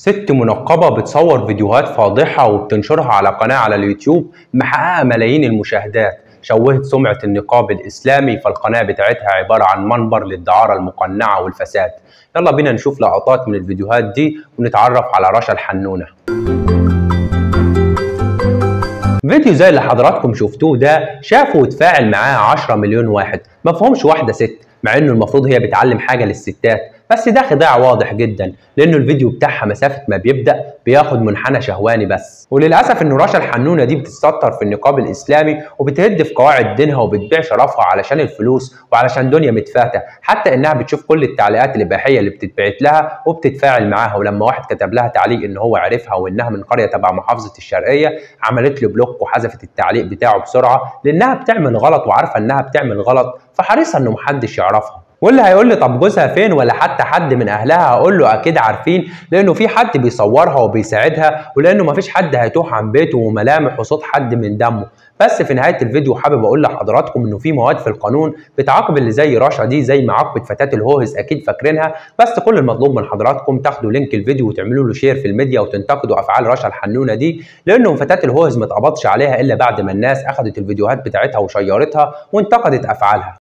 ست منقبة بتصور فيديوهات فاضحة وبتنشرها على قناة على اليوتيوب محققة ملايين المشاهدات، شوهت سمعة النقاب الإسلامي، فالقناة بتاعتها عبارة عن منبر للدعارة المقنعة والفساد. يلا بينا نشوف لقطات من الفيديوهات دي ونتعرف على رشا الحنونة. فيديو زي اللي حضراتكم شفتوه ده شافوا وتفاعل معاه 10 مليون واحد، مفهومش واحدة ست، مع انه المفروض هي بتعلم حاجة للستات، بس ده خداع واضح جدا لانه الفيديو بتاعها مسافة ما بيبدأ بياخد منحنى شهواني بس. وللأسف انه رشا الحنونة دي بتستطر في النقاب الإسلامي وبتهد في قواعد دينها وبتبيع شرفها علشان الفلوس وعلشان دنيا متفاتة، حتى انها بتشوف كل التعليقات الإباحية اللي بتتبعت لها وبتتفاعل معاها. ولما واحد كتب لها تعليق ان هو عرفها وانها من قرية تبع محافظة الشرقية، عملت له بلوك وحذفت التعليق بتاعه بسرعة لانها بتعمل غلط وعارفة انها بتعمل غلط، فحريصة انه محدش يعرفها. واللي هيقول لي طب جوزها فين ولا حتى حد من اهلها، هقول له اكيد عارفين، لانه في حد بيصورها وبيساعدها، ولانه مفيش حد هيتوه عن بيته وملامح وصوت حد من دمه. بس في نهايه الفيديو حابب اقول لحضراتكم انه في مواد في القانون بتعاقب اللي زي رشا دي زي ما عاقبت فتاه الهوهز، اكيد فاكرينها. بس كل المطلوب من حضراتكم تاخدوا لينك الفيديو وتعملوا له شير في الميديا وتنتقدوا افعال رشا الحنونه دي، لانه فتاه الهوهز ما اتقبضش عليها الا بعد ما الناس اخذت الفيديوهات بتاعتها وشيرتها وانتقدت افعالها.